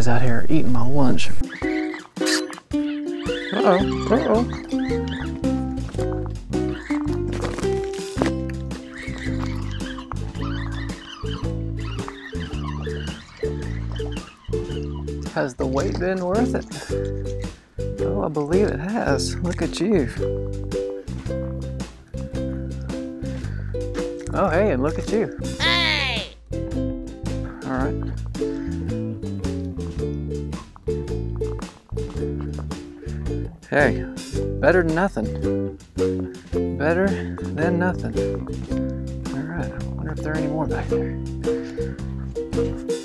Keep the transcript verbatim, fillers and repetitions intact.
guys out here are eating my lunch. Uh-oh, uh-oh. Has the wait been worth it? Oh, I believe it has. Look at you. Oh, hey, and look at you. Hey! All right. Hey, better than nothing. Better than nothing. All right, I wonder if there are any more back there.